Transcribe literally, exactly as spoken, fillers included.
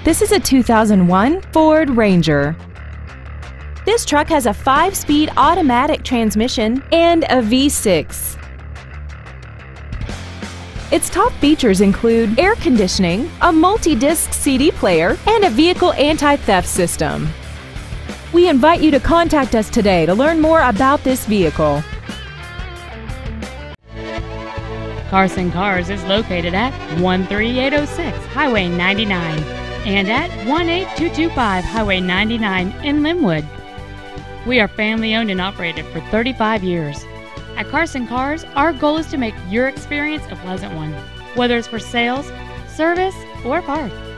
This is a two thousand one Ford Ranger. This truck has a five-speed automatic transmission and a V six. Its top features include air conditioning, a multi-disc C D player, and a vehicle anti-theft system. We invite you to contact us today to learn more about this vehicle. Carson Cars is located at one three eight oh six Highway ninety-nine and at one eight two two five Highway ninety-nine in Lynnwood. We are family owned and operated for thirty-five years. At Carson Cars, our goal is to make your experience a pleasant one, whether it's for sales, service, or parts.